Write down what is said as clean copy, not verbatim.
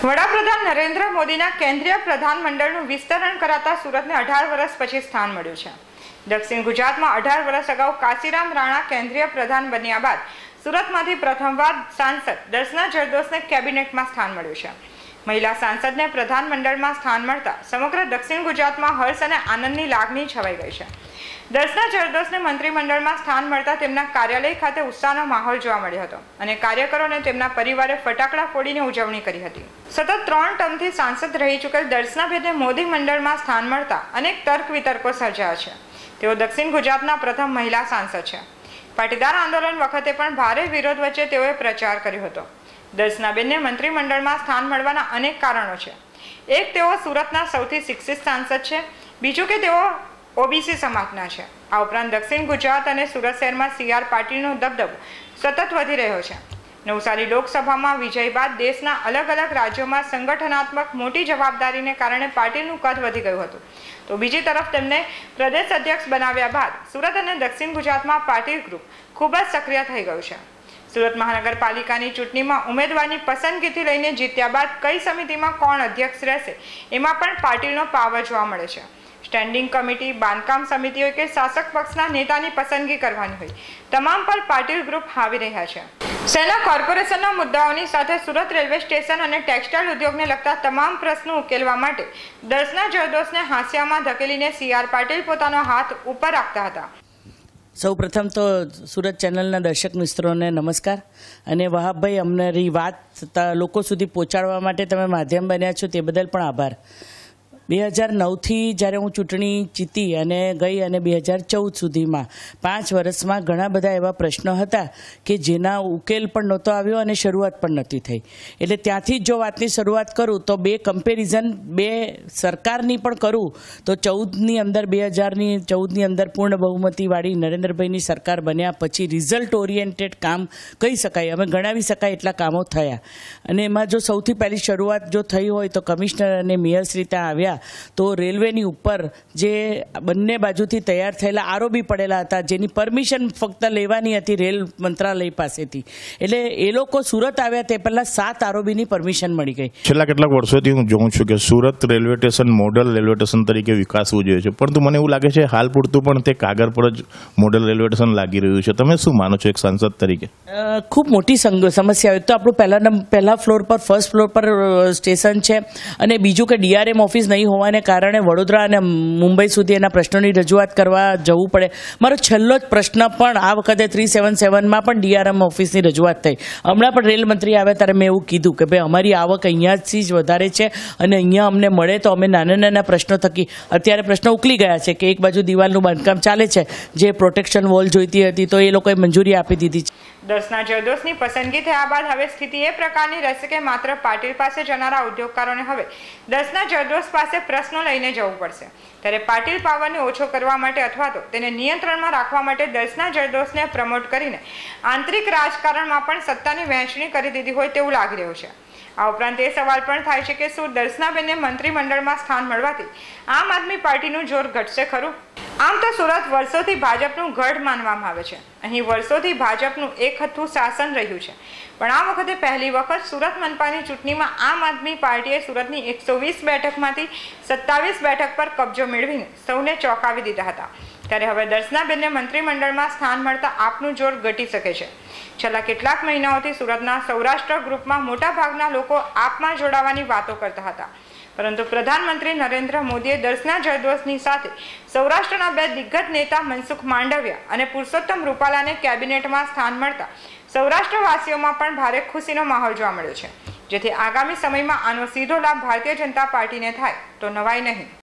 વડાપ્રધાન નરેન્દ્ર મોદીના કેન્દ્રીય પ્રધાનમંડળનું વિસ્તરણ કરાતા સુરતને 18 વર્ષ પછી સ્થાન મળ્યું છે। દક્ષિણ ગુજરાતમાં 18 વર્ષ અગાઉ કાશીરામ રાણા કેન્દ્રીય પ્રધાન બન્યા બાદ સુરતમાંથી પ્રથમવાર સાંસદ દર્શના જરદોશને કેબિનેટમાં સ્થાન મળ્યું છે। મહિલા સાંસદને પ્રધાનમંડળમાં સ્થાન મળતા સમગ્ર દક્ષિણ ગુજરાતમાં હર્ષ અને આનંદની લાગણી છવાઈ ગઈ છે। દર્શના જરદોશને મંત્રીમંડળમાં સ્થાન મળતા તેમના કાર્યાલય ખાતે ઉત્સાહનો માહોલ જોવા મળ્યો હતો અને કાર્યકરો અને તેમના પરિવારે ફટાકડા ફોડીને ઉજવણી કરી હતી। સતત 3 ટર્મથી સાંસદ રહી ચૂકેલ દર્શનાબેનને મોદી મંડળમાં સ્થાન મળતા અનેક તર્ક વિતર્કો સર્જાયા છે। તેઓ દક્ષિણ ગુજરાતના પ્રથમ મહિલા સાંસદ છે। પાટીદાર આંદોલન વખતે પણ ભારે વિરોધ વચ્ચે તેઓએ પ્રચાર કર્યો હતો। દર્શનાબેનને મંત્રીમંડળમાં સ્થાન મળવાના અનેક કારણો છે। એક, તેઓ સુરતના સૌથી શિક્ષિત સાંસદ છે। બીજું કે તેઓ ઓબીસી સમાજના છે। આ ઉપરાંત દક્ષિણ ગુજરાત અને સુરત શહેરમાં CR પાટીલનો દબદબો સતત વધી રહ્યો છે। નવસારી લોકસભામાં વિજય બાદ દેશના અલગ અલગ રાજ્યોમાં સંગઠનાત્મક મોટી જવાબદારીને કારણે પાટીલનું કદ વધી ગયું હતું, તો બીજી તરફ તેમને પ્રદેશ અધ્યક્ષ બનાવ્યા બાદ સુરત અને દક્ષિણ ગુજરાતમાં પાટીલ ગ્રુપ ખૂબ જ સક્રિય થઈ ગયું છે। સુરત મહાનગરપાલિકાની ચૂંટણીમાં ઉમેદવારની પસંદગીથી લઈને જીત્યા બાદ કઈ સમિતિમાં કોણ અધ્યક્ષ રહેશે એમાં પણ પાટીલનો પાવર જોવા મળે છે। સ્ટેન્ડિંગ કમિટી, બાંધકામ સમિતિ હોય કે શાસક પક્ષના નેતાની પસંદગી કરવાની હોય, તમામ પર પાટીલ ગ્રુપ હાવી રહ્યા છે। શહેરના કોર્પોરેશનના મુદ્દાઓની સાથે સુરત રેલવે સ્ટેશન અને ટેક્સટાઇલ ઉદ્યોગને લગતા તમામ પ્રશ્નો ઉકેલવા માટે દર્શના જરદોશને હાંસિયામાં ધકેલીને CR પાટીલ પોતાનો હાથ ઉપર રાખતા હતા। સૌપ્રથમ તો સુરત ચેનલના દર્શક મિત્રોને નમસ્કાર અને વહાબભાઈ અમરી વાત લોકો સુધી પહોંચાડવા માટે તમે માધ્યમ બન્યા છો તે બદલ પણ આભાર। 2009થી જ્યારે હું ચૂંટણી જીતી અને ગઈ અને 2014 સુધીમાં 5 વર્ષમાં ઘણા બધા એવા પ્રશ્નો હતા કે જેના ઉકેલ પણ નહોતો આવ્યો અને શરૂઆત પણ નહોતી થઈ। એટલે ત્યાંથી જો વાતની શરૂઆત કરું તો બે સરકારની પણ કરું તો 2014ની અંદર પૂર્ણ બહુમતીવાળી નરેન્દ્રભાઈની સરકાર બન્યા પછી રિઝલ્ટ ઓરિએન્ટેડ કામ કહી શકાય, અમે ગણાવી શકાય એટલા કામો થયા। અને એમાં જો સૌથી પહેલી શરૂઆત જો થઈ હોય તો કમિશનર અને મેયરશ્રી ત્યાં આવ્યા તો રેલવેની ઉપર જે બંને બાજુથી તૈયાર થયેલા આરઓબી પડેલા હતા જેની પરમિશન ફક્ત લેવાની હતી રેલ મંત્રાલય પાસેથી, એટલે એ લોકો સુરત આવ્યા તે પહેલાં 7 આરઓબીની પરમિશન મળી ગઈ। છેલ્લા કેટલાક વર્ષોથી હું જોઉં છું કે Surat railway station model railway station તરીકે વિકાસવું જોઈએ છે, પરંતુ મને એવું લાગે છે હાલ પૂરતું પણ તે કાગળ પર જ મોડલ રેલવે સ્ટેશન લાગી રહ્યું છે। તમે શું માનો છો એક સાંસદ તરીકે? ખૂબ મોટી સમસ્યા હોય તો આપણું પહેલા ફ્લોર પર ફર્સ્ટ ફ્લોર પર સ્ટેશન છે અને બીજું કે DRM ઓફિસ નહીં હોવાને કારણે વડોદરા અને મુંબઈ સુધી એના પ્રશ્નોની રજૂઆત કરવા જવું પડે। મારો છેલ્લો જ પ્રશ્ન પણ આ વખતે 377માં પણ DRM ઓફિસની રજૂઆત થઈ। હમણાં પણ રેલ મંત્રી આવ્યા ત્યારે મેં એવું કીધું કે ભાઈ અમારી આવક અહીંયાથી જ વધારે છે અને અહીંયા અમને મળે તો અમે નાના પ્રશ્નો થકી અત્યારે પ્રશ્નો ઉકલી ગયા છે કે એક બાજુ દિવાલનું બાંધકામ ચાલે છે, જે પ્રોટેક્શન વોલ જોઈતી હતી તો એ લોકોએ મંજૂરી આપી દીધી છે। દર્શના જરદોશની પસંદગી થયા બાદ હવે સ્થિતિ એ પ્રકારની રહેશે કે માત્ર પાટીલ પાસે જનારા ઉદ્યોગકારોને હવે દર્શના જરદોશ પાસે પ્રશ્નો લઈને જવું પડશે। ત્યારે પાટીલ પાવરને ઓછો કરવા માટે અથવા તો તેને નિયંત્રણમાં રાખવા માટે દર્શના જરદોશને પ્રમોટ કરીને આંતરિક રાજકારણમાં પણ સત્તાની વહેંચણી કરી દીધી હોય તેવું લાગી રહ્યું છે। આ ઉપરાંત એ સવાલ પણ થાય છે કે શું દર્શનાબેનને મંત્રીમંડળમાં સ્થાન મળવાથી આમ આદમી પાર્ટીનું જોર ઘટશે ખરું? આમ તો સુરત વર્ષોથી ભાજપનું ગઢ માનવામાં આવે છે। અહીં વર્ષોથી ભાજપનું એકહથ્થું શાસન રહ્યું છે, પણ આ વખતે પહેલી વખત સુરત મનપાની ચૂંટણીમાં આમ આદમી પાર્ટીએ સુરતની 120 બેઠકમાંથી 27 બેઠક પર કબજો મેળવીને સૌને ચોંકાવી દીધા હતા। ત્યારે હવે દર્શનાબેનને મંત્રીમંડળમાં સ્થાન મળતા આપનું જોર ઘટી શકે છે। છેલ્લા કેટલાક મહિનાઓથી સુરતના સૌરાષ્ટ્ર ગ્રુપમાં મોટાભાગના લોકો આપમાં જોડાવાની વાતો કરતા હતા, પરંતુ પ્રધાનમંત્રી નરેન્દ્ર મોદીએ દર્શના જરદોશની સાથે સૌરાષ્ટ્રના 2 દિગ્ગજ નેતા મનસુખ માંડવિયા અને પુરુષોત્તમ રૂપાલાને કેબિનેટમાં સ્થાન મળતા સૌરાષ્ટ્રવાસીઓમાં પણ ભારે ખુશીનો માહોલ જોવા મળ્યો છે, જેથી આગામી સમયમાં આનો સીધો લાભ ભારતીય જનતા પાર્ટીને થાય તો નવાઈ નહીં।